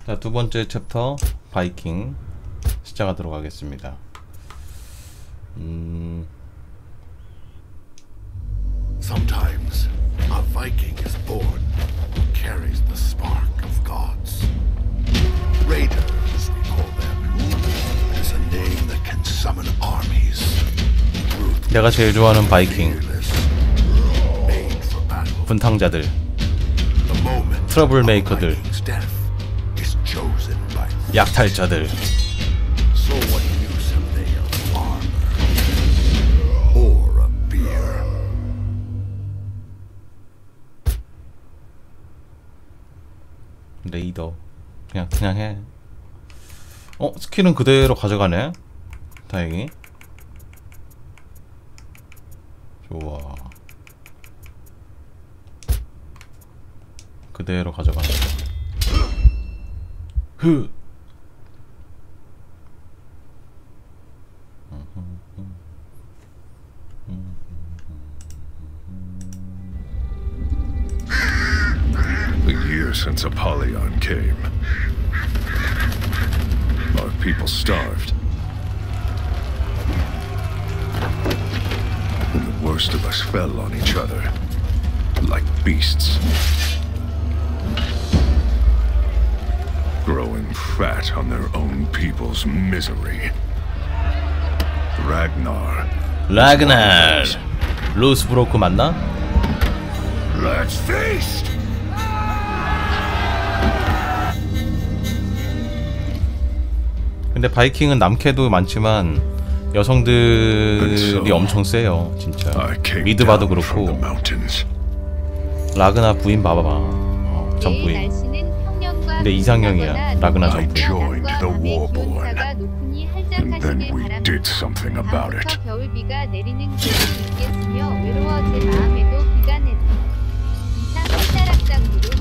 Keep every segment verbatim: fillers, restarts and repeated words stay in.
자, 두 번째 챕터 바이킹 시작하도록 하겠습니다. 음... Sometimes a Viking is born who carries the spark of gods. Raiders, we call them. It is a name that can summon armies. 내가 제일 좋아하는 바이킹. 분탕자들, 트러블 메이커들, 약탈자들. 레이더 그냥 그냥 해. 어? 스킬은 그대로 가져가네. 다행히. 좋아. 그대로 가져가네. 흐. A year since Apollyon came. Our people starved. And the worst of us fell on each other, like beasts. Growing fat on their own people's misery. Ragnar. 라그날. 루스브로크 맞나? Let's feast! 근데 바이킹은 남캐도 많지만 여성들이 엄청 세요. 진짜 미드 봐도 그렇고. 라그나 부인 봐봐봐. 어, 전부인. 근데 이상형이야. 라그나 전부인. And then we did something about it. 겨울비가 내리는 곳이 있겠으며 외로워 제 마음에도 비가 내려. 이상 한자락장으로.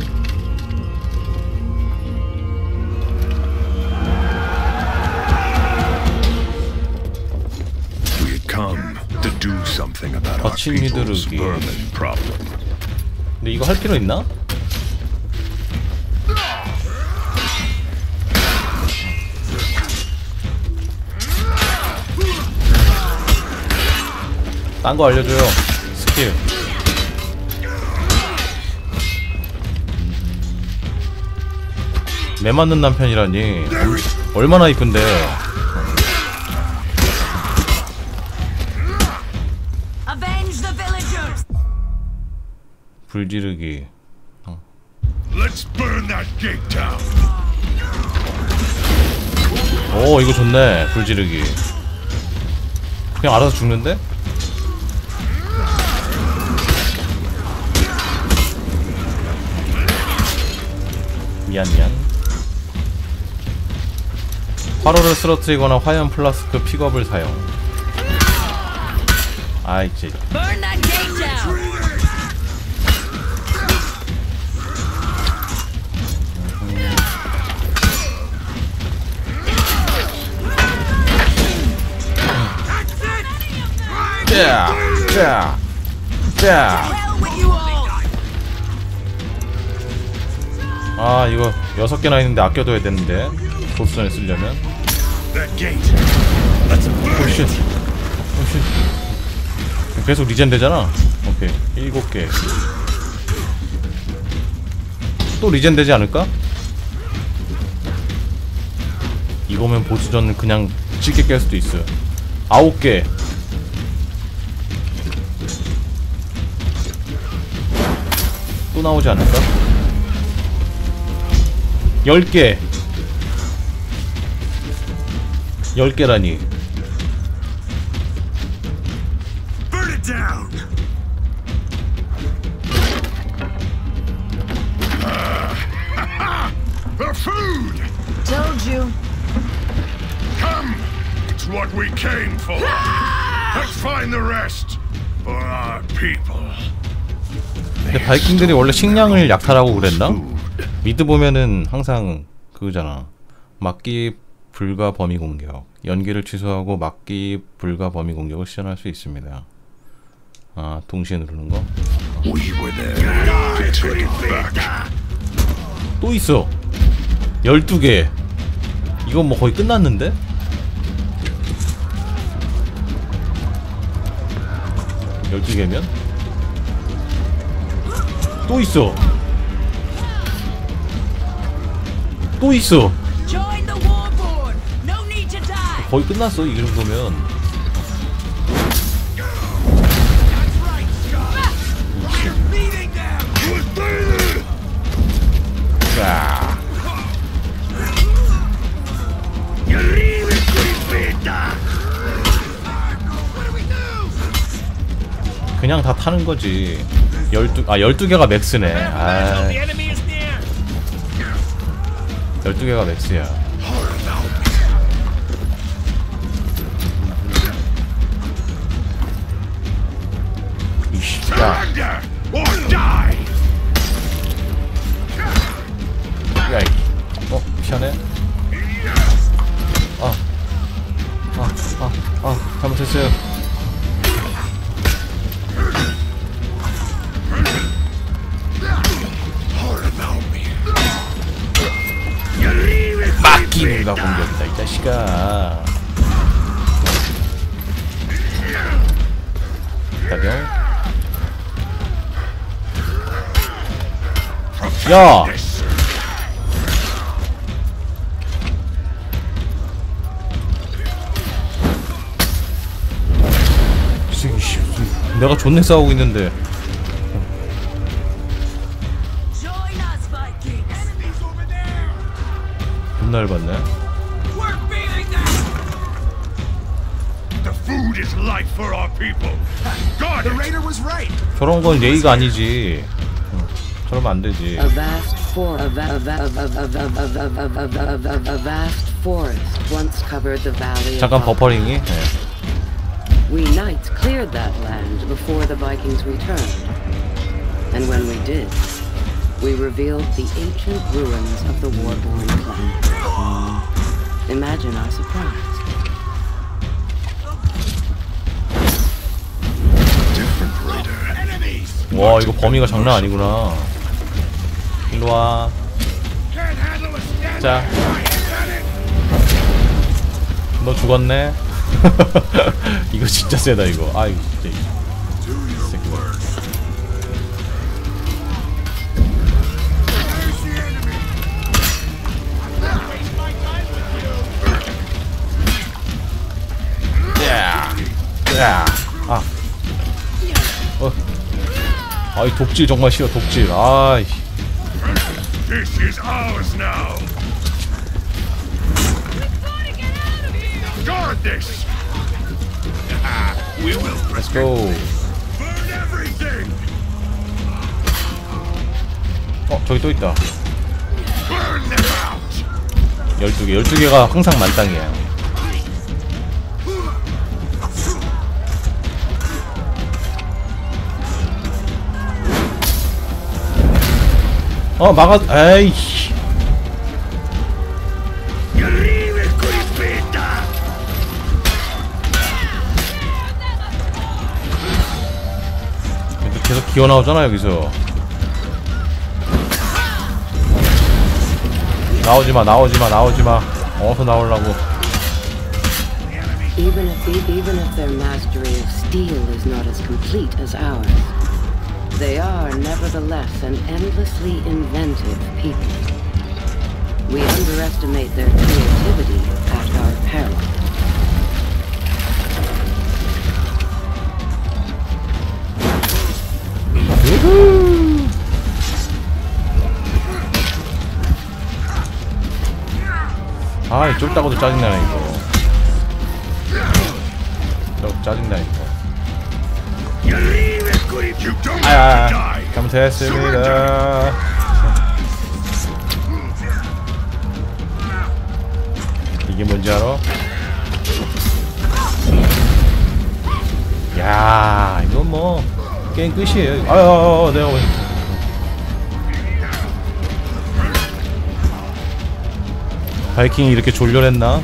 We had come to do something about our people's vermin problem. 근데 이거 할 필요 있나? 딴 거 알려줘요. 스킬. 매 맞는 남편이라니. 얼마나 이쁜데. 불지르기. 어. 오, 이거 좋네. 불지르기. 그냥 알아서 죽는데? 미안 미안. 화로를 쓰러뜨리거나 화염 플라스크 픽업을 사용. 아이 쟤. 자, 자, 자. 아 이거 여섯 개나 있는데 아껴둬야 되는데 보스전에 쓰려면. 오쉣 오쉣. 계속 리젠 되잖아. 오케이 일곱 개. 또 리젠 되지 않을까? 이거면 보스전 그냥 쉽게 깰 수도 있어. 아홉 개. 또 나오지 않을까? 열 개. 열 개라니. Told you. Come! It's what we came for. Let's find the rest for our people. 근데 바이킹들이 원래 식량을 약탈하고 그랬나? 미드 보면은 항상 그거잖아. 막기 불가 범위 공격. 연기를 취소하고 막기 불가 범위 공격을 시전할 수 있습니다. 아, 동시에 누르는 거? We were there to take it back. 또 있어. 열두 개. 이건 뭐 거의 끝났는데? 열두 개면? 또 있어. 또 있어. Join the warborn. No need to die. 거의 끝났어 이 정도면. 자. 그냥 다 타는 거지. 열두 아 열두 개가 맥스네. 아. 열두 개가 맥스야. 이씨. 야. 야, 이. 어, 피하네. 아. 아, 아, 아, 잘못했어요. 막기는가 공격이다, 이 자식아. 가령. 야! 내가 존내 싸우고 있는데. Join us, Vikings. Enemies over there. 존나 열받네. We're beating them. The food is life for our people. Guard The it! raider was right. 저런 건 예의가 아니지. 응, 저러면 안 되지. A vast for a, va- a, va- a, va- a, va- a, va- a, va- a, va- a, va- a vast forest once covered the valley of 잠깐 Valhalla. 버퍼링이. 네. We knights cleared that land before the Vikings returned. And when we did, we revealed the ancient ruins of the Warborn clan. Imagine our surprise. Different raider. Enemies! 와 이거 범위가 장난 아니구나. 일로 와. Can't handle a stand. 자, 너 죽었네. 이거 진짜 세다 이거. 아 이거 진짜. 이 새끼. 야, 야, 아, 어, 아이 독질 정말 싫어 독질. 아이. This is ours now. Guard this. We will Let's go. burn everything. 어 저기 또 있다. Burn them out. 열두 개, 열두 개가 항상 만땅이야. 어 막아. 에이씨. 계속 기어 나오잖아 여기서. 나오지마 나오지마 나오지마. 어서 나오려고. Even if, even if their mastery of steel is not as complete as ours, they are nevertheless an endlessly inventive people. We underestimate their creativity at our peril. 아, 좁다고도 짜증나네 이거. 저 짜증나 이거. You don't 아야, have to die. 잘못했습니다. 이게 뭔지 알아? 야, 이거 뭐 게임 끝이에요. 아유, 내가 왜? 바이킹이 이렇게 졸렬했나?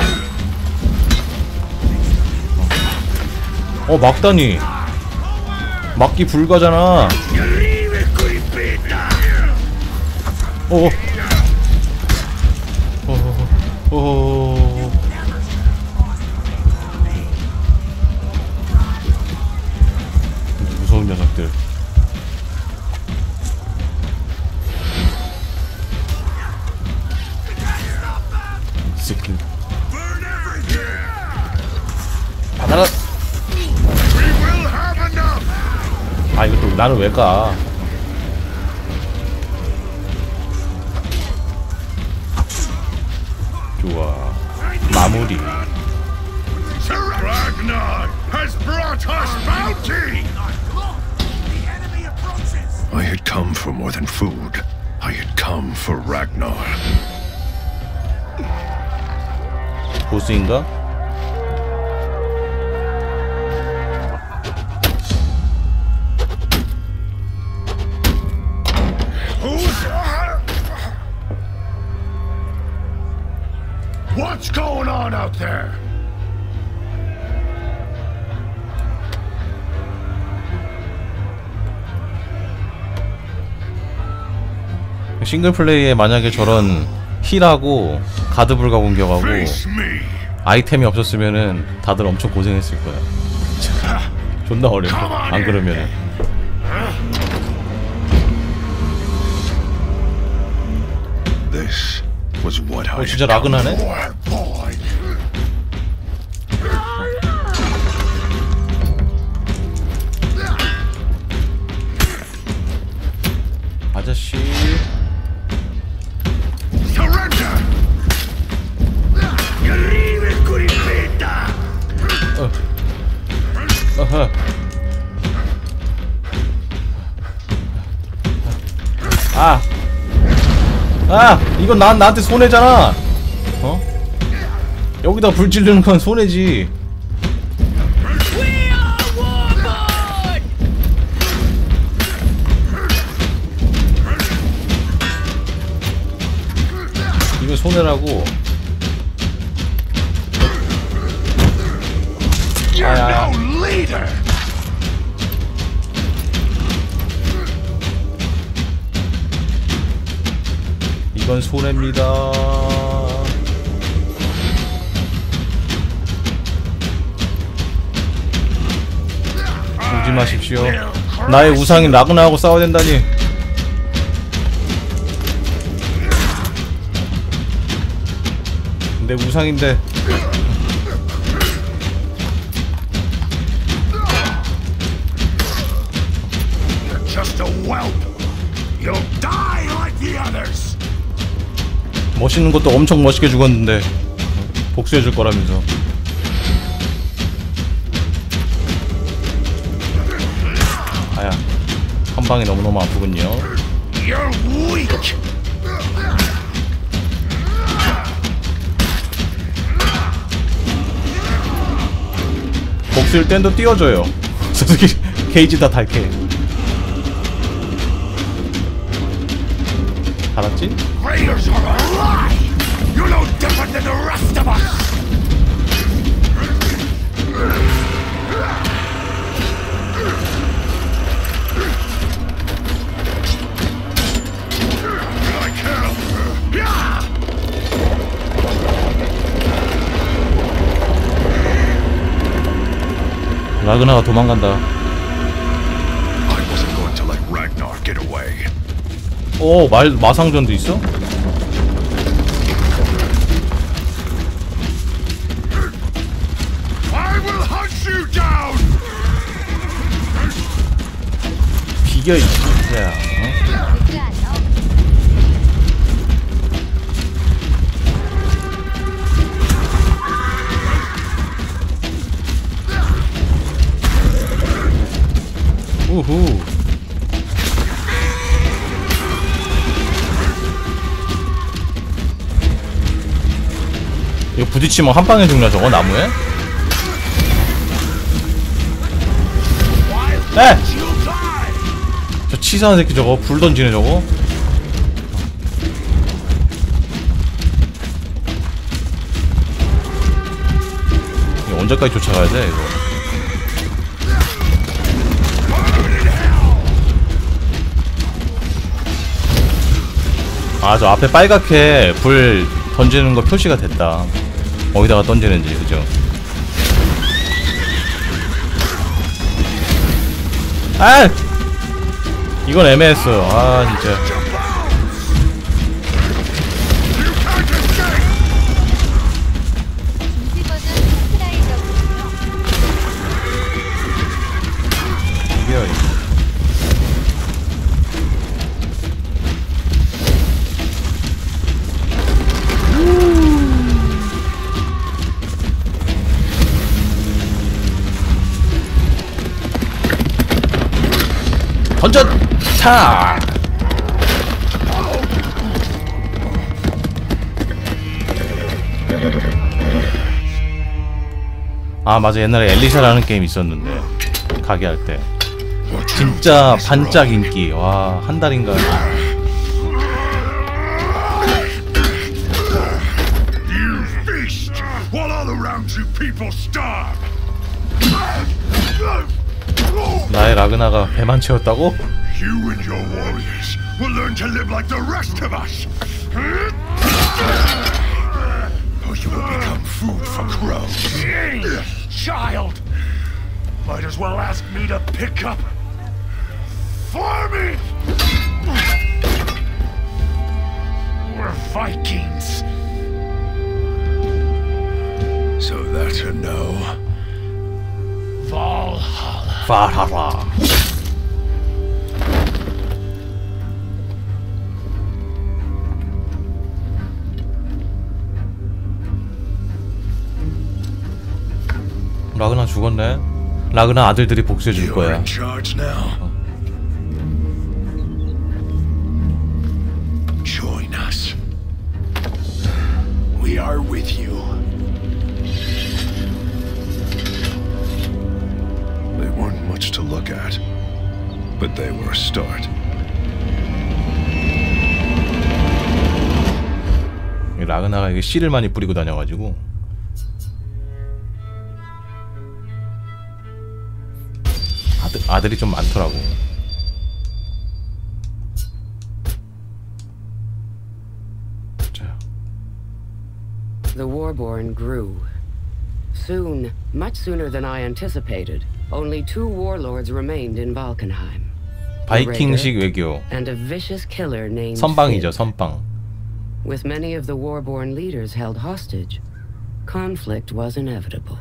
어, 막다니. 막기 불가잖아. 어. 오. 무서운 녀석들. 새끼. 바나나. 아 이거 또 나는 왜 가? 좋아. 마무리. Ragnar has brought us bounty! I had come for more than food. I had come for Ragnar. 보스인가? What's going on out there? 싱글 플레이에 만약에 저런 힐하고 가드 불가 공격하고 Face me! 아이템이 없었으면은 다들 엄청 고생했을 거야. 존나 어려워. 안 그러면은. This was what I 어 진짜 had come 라그나네? Poor boy! 아저씨. Surrender! 어. 어허. 아. 아, 이건 나 나한테 손해잖아. 어? 여기다 불 지르는 건 손해지. 이거 손해라고. You're 아야. no leader! 이건 손해입니다. 울지 마십시오. 나의 우상인 라그나하고 싸워야 된다니. 내 우상인데. You're just a whelp! You'll die like the others! 멋있는 것도 엄청 멋있게 죽었는데 복수해줄 거라면서. 아야, 한 방에 너무너무 아프군요. You're weak! 복수일 땐도 띄워줘요. 저 새끼 게이지 다 달게. 알았지? Raiders are a lie! You're no different than the rest of us! I kill! Yeah! 라그나가 도망간다. I wasn't going to let Ragnar get away. 오, 말 마상전도 있어? I will hunt you down! 비겨 이 새끼야. 어? 알지 않아? 우후. 이거 부딪히면 한 방에 죽나 저거 나무에? 에! 저 치사한 새끼 저거 불 던지네 저거. 이거 언제까지 쫓아가야 돼 이거? 아 저 앞에 빨갛게 불 던지는 거 표시가 됐다. 어디다가 던지는지. 그죠? 아! 이건 애매했어. 아 진짜. 중지 버전 스트라이더군요. 이게요 이거. 던져! 차! 아 맞아, 옛날에 엘리샤라는 게임 있었는데 가게 할 때 진짜 반짝 인기. 와, 한 달인가. You feast while all around you people starve. 나의 라그나가 배만 채웠다고? You and your warriors will learn to live like the rest of us. Or you will become food for crows. Child, might as well ask me to pick up farming. We're Vikings. So that's a no. Valhalla. 파라라. 라그나 죽었네. 라그나 아들들이 복수해 줄 You're 거야. in charge now. Join us. We are with you. They weren't much to look at, but they were a start. 이 라그나가 이게 씨를 많이 뿌리고 다녀가지고. 아들, 아들이 좀 많더라고. 자. The Warborn grew. Soon, much sooner than I anticipated, only two warlords remained in Valkenheim. 바이킹식 외교. And a vicious killer named 선방이죠, Sid. 선방. With many of the Warborn leaders held hostage, conflict was inevitable.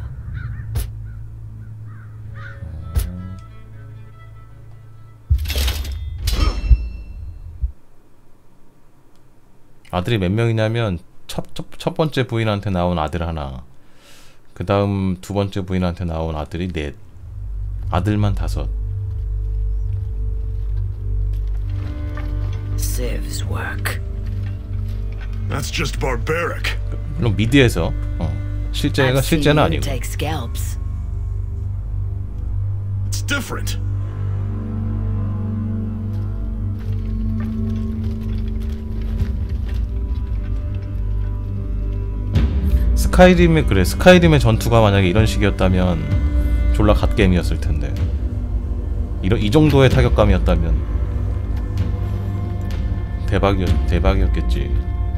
아들이 몇 명이냐면 첫, 첫, 첫 번째 부인한테 나온 아들 하나, 그 다음 두 번째 부인한테 나온 아들이 넷, 아들만 다섯. Civ's work. That's just barbaric. 물론 미드에서 어, 실제가 I've seen 실제는 you 아니고. take scalps. It's different. 스카이림의 그래 스카이림의 전투가 만약에 이런 식이었다면 졸라 갓게임이었을 텐데, 이런 이 정도의 타격감이었다면 대박이었 대박이었겠지.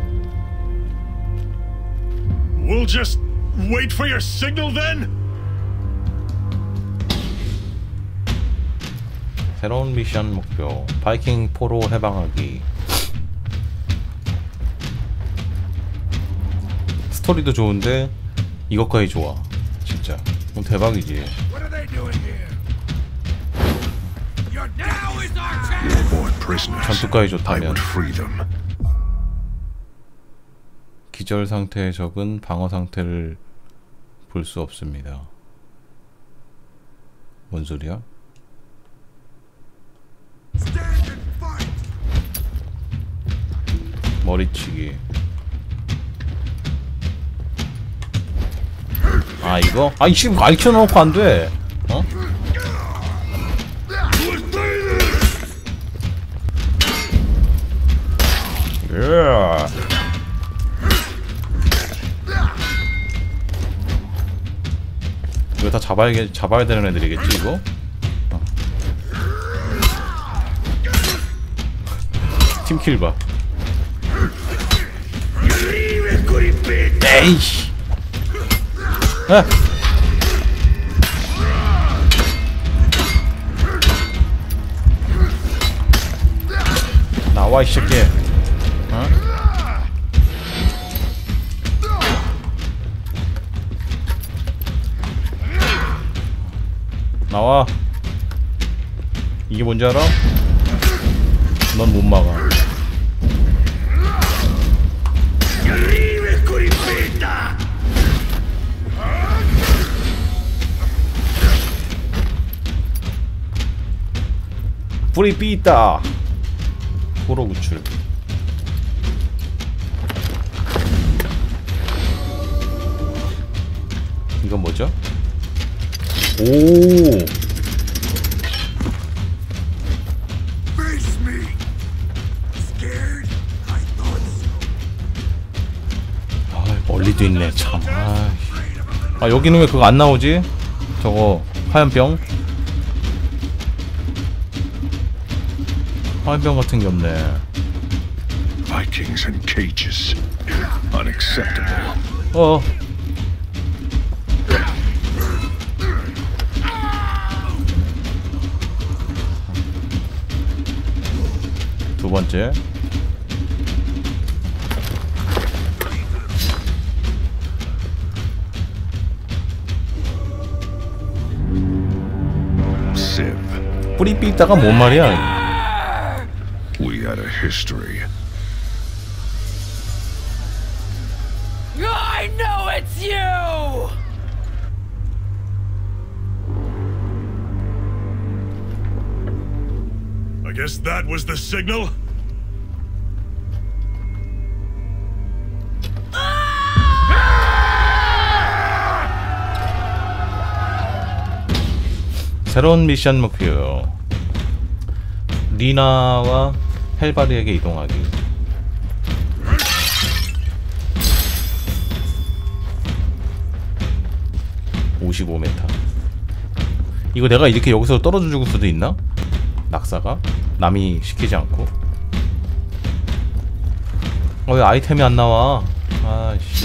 We'll just wait for your signal then? 새로운 미션 목표 바이킹 포로 해방하기. 스토리도 좋은데 이것까지 좋아. 진짜 뭐 대박이지. What are they doing here? You're now is our chance. You're born prisoners. 전투까지 I 좋다면. would free them. 기절 상태의 적은 방어 상태를 볼 수 없습니다. 뭔 소리야? Stand and fight. 머리치기. 아 이거? 아 지금 가르쳐놓고 안 돼. 어? 예. 이거 다 잡아야 잡아야 되는 애들이겠지 이거? 어. 팀킬 봐. 에이씨. 아. 나와 이 새끼. 어? 나와. 이게 뭔지 알아? 넌 못 막아. 불이 삐있다. 호로 구출. 이건 뭐죠? 오. 아, 멀리도 있네 참. 아, 아 여기는 왜 그거 안 나오지? 저거 화염병? 화염병 같은 게 없네. Vikings in cages. Unacceptable. 어. 두 번째. Civ. 뿌리 삐다가 뭔 말이야? We had a history. I know it's you! I guess that was the signal? 새로운 미션 목표. 리나와 헬바르에게 이동하기. 오십오 미터. 이거 내가 이렇게 여기서 떨어져 죽을 수도 있나? 낙사가? 남이 시키지 않고. 어, 왜 아이템이 안 나와? 아씨.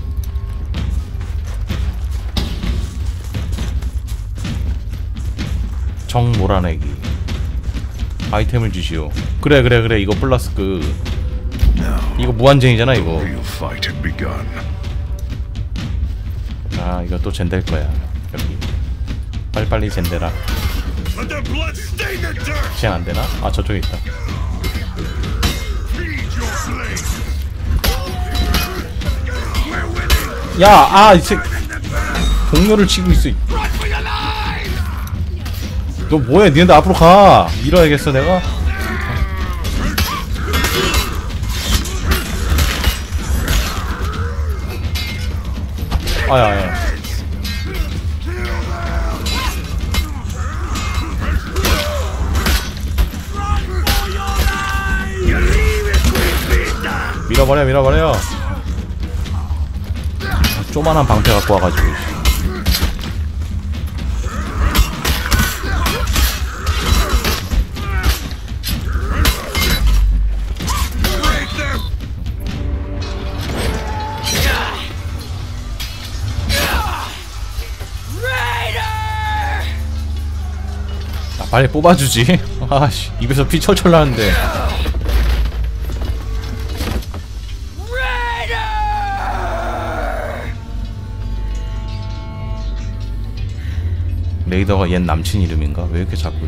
정 몰아내기. 아이템을 주시오. 그래 그래 그래 이거 플러스 그 이거 무한쟁이잖아 이거. Real fight had begun. 아 이거 또 젠될 거야 여기. 빨리빨리 젠데라. Let the blood stain the dirt. 시간 안 되나? 아 저쪽에 있다. Feed your blade. 야, 아 이제 동료를 치고 있어. 너 뭐해? 니네들 앞으로 가. 밀어야겠어 내가. 아야, 아야. 밀어버려, 밀어버려. 쪼만한 방패 갖고 와가지고. 아, 빨리 뽑아주지. 아씨, 입에서 피 철철 나는데. 레이더가 옛 남친 이름인가? 왜 이렇게 자꾸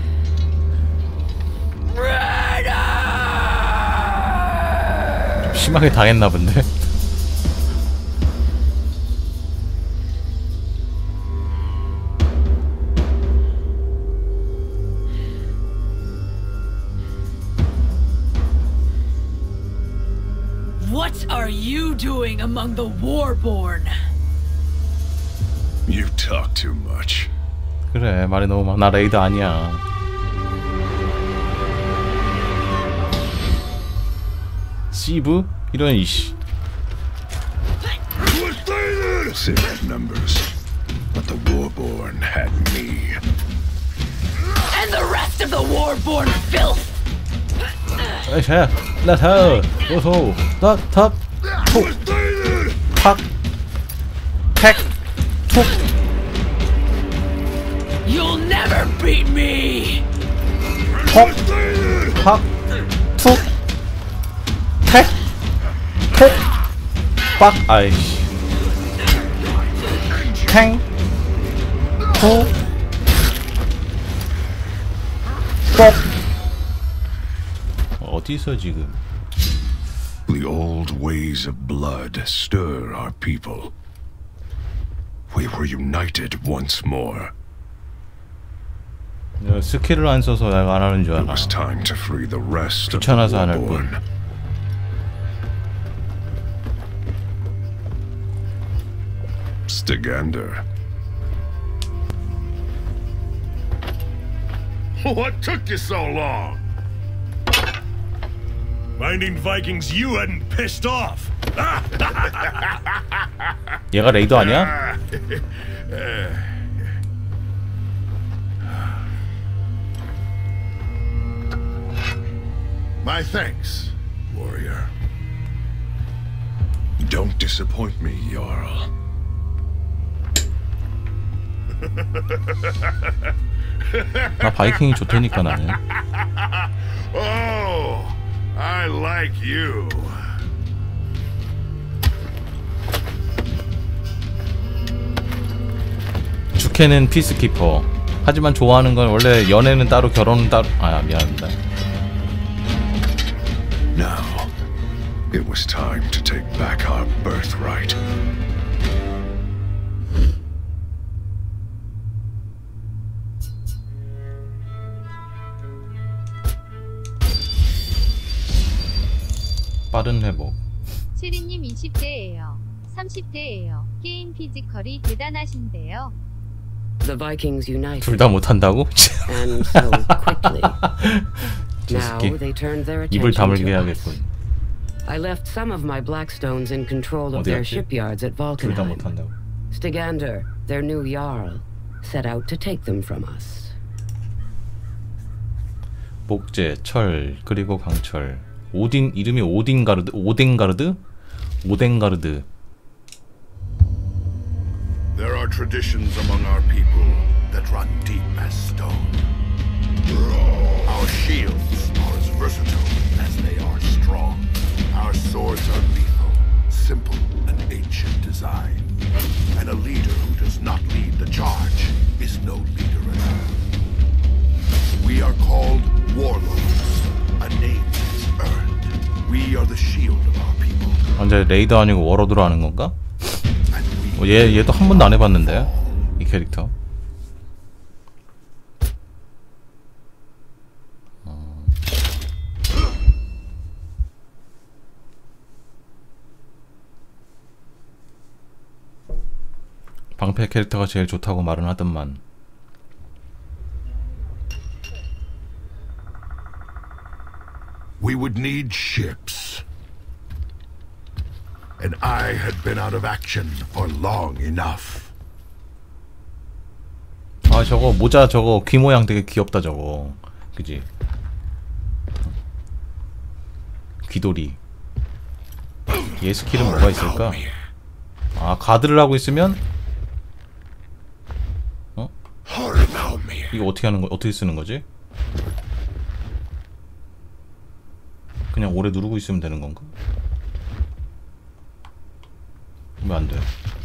좀 심하게 당했나 본데? What are you doing among the Warborn? You talk too much. 그래 말이 너무 많아. 나 레이더 아니야. 시브? 이런 이씨. Civ numbers, but the Warborn had me. And the rest of the Warborn filth! 에이씨, 레터, 고소, 탑, 탑, 톡. 팍, 팩, 툭. You'll never beat me! 퍽, 팍, 툭, 팩, 톡, 빡, 아이씨. 탱, 톡, 뻑. 어디서 지금? The old ways of blood stir our people. We were united once more. 내가 스킬을 안 써서 내가 안 하는 줄 It 알아. was time to free the rest of the 귀찮아서 안 할 뿐. Warborn. Stygander. What took you so long? Finding Vikings you hadn't pissed off. 얘가 레이더 아니야? My thanks, warrior. Don't disappoint me, Jarl. 나 바이킹이 좋다니까 나는. Oh, I like you. 주캐는 피스키퍼. 하지만 좋아하는 건 원래 연애는 따로 결혼은 따로. 아 미안합니다. Now, it was time to take back our birthright. 빠른 회복. 체리님 이십 대예요. 삼십 대예요. 게임 피지컬이 대단하신데요. The Vikings united, 둘 다 못한다고? and so quickly. 저 Now 새끼 they turned their 입을 attention 다물게 to us. 해야겠군. I left some of my Blackstones in control of 어디 their 갔지? shipyards at 둘 다 Valkenheim. 못한다고. Stygander, their new Jarl, set out to take them from us. 목재, 철, 그리고 강철. 오딘 이름이 오딘가르드? 오덴가르드? 오덴가르드. There are traditions among our people that run deep as stone. Our shields are as versatile as they are strong. Our swords are lethal, simple and ancient design. And a leader who does not lead the charge is no leader at all. We are called warlords, a name that is earned. We are the shield of our people. 완전 레이더 아니고 워로드로 하는 건가? And we 어, 얘 얘도 한 번도 안 해봤는데 이 캐릭터. 어. 방패 캐릭터가 제일 좋다고 말은 하던만. We would need ships. And I had been out of action for long enough. 아 저거 모자 저거 귀 모양 되게 귀엽다 저거. 그지? 귀돌이. 얘 스킬은 뭐가 있을까? 아 가드를 하고 있으면 어? 이거 어떻게 하는 거 어떻게 쓰는 거지? 그냥 오래 누르고 있으면 되는 건가? 왜 안 돼?